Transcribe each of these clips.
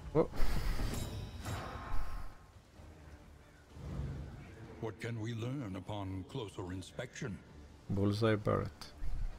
Oh. What can we learn upon closer inspection? Bullseye Barrett.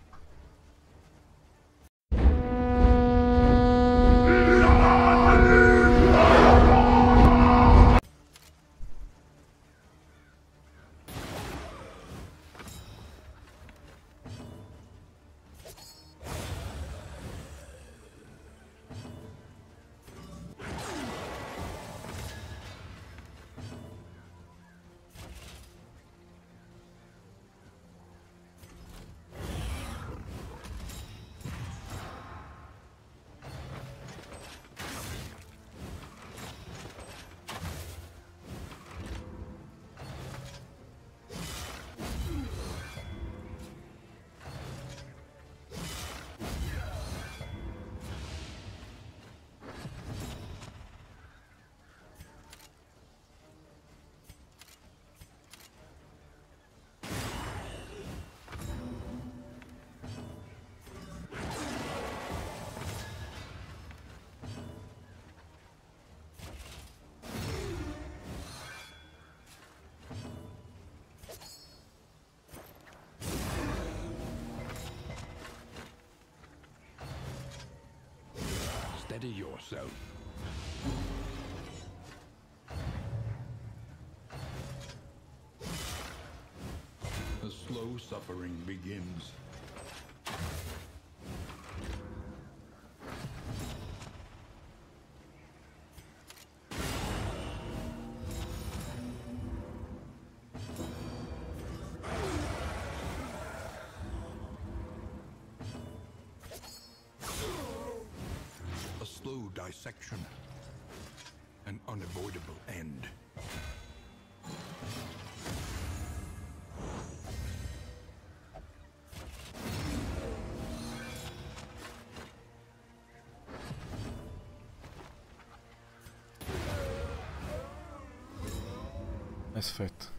Steady yourself. The slow suffering begins. A slow dissection. An unavoidable end. Nice fight.